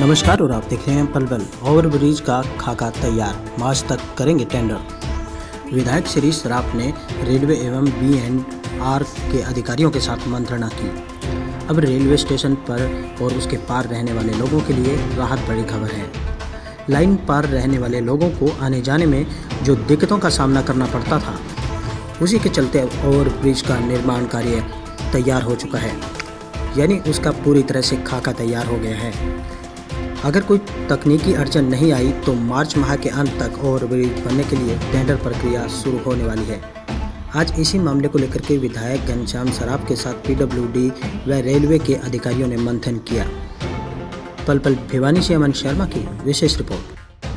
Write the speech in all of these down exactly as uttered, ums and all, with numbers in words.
नमस्कार और आप देख रहे हैं पल पल। ओवरब्रिज का खाका तैयार, मार्च तक करेंगे टेंडर। विधायक श्री सराफ ने रेलवे एवं बी एंड आर के अधिकारियों के साथ मंत्रणा की। अब रेलवे स्टेशन पर और उसके पार रहने वाले लोगों के लिए राहत भरी खबर है। लाइन पार रहने वाले लोगों को आने जाने में जो दिक्कतों का सामना करना पड़ता था, उसी के चलते ओवरब्रिज का निर्माण कार्य तैयार हो चुका है, यानी उसका पूरी तरह से खाका तैयार हो गया है। अगर कोई तकनीकी अड़चन नहीं आई तो मार्च माह के अंत तक ओवरब्रिज बनने के लिए टेंडर प्रक्रिया शुरू होने वाली है। आज इसी मामले को लेकर के विधायक घनश्याम सराफ के साथ पीडब्ल्यूडी व रेलवे के अधिकारियों ने मंथन किया। पल पल भिवानी से अमन शर्मा की विशेष रिपोर्ट।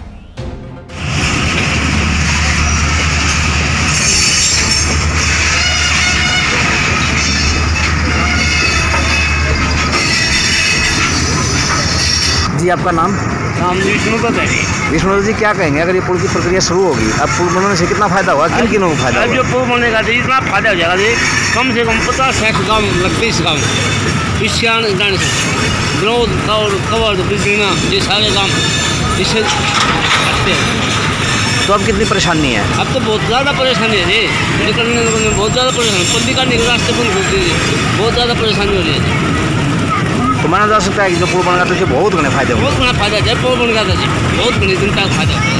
जी, आपका नाम? नाम विष्णुदत्त है। विष्णुदत्त जी, क्या कहेंगे अगर ये पुल की प्रक्रिया शुरू होगी, अब पुल बनने से कितना फायदा होगा, किन किनों को फायदा अब होगा? जो पुल बनने का इतना फायदा हो जाएगा जी, कम से कम पचास साठ गाँव लगते इस गाँव इससे जाने से ग्रोथ और कवर बिजलीना ये सारे काम इससे करते हैं। तो अब कितनी परेशानी है? अब तो बहुत ज़्यादा परेशानी है जी, निकलने में बहुत ज़्यादा परेशानी, पल्ली का निकल रास्ते बंद होती है, बहुत ज़्यादा परेशानी हो रही है। तो माना जा सकता है कि जो पुल बन रहा था उससे बहुत घने फायदे होंगे। बहुत बड़ा फायदा है, पुल बन गया था जी, बहुत बड़ी दिन का फायदा।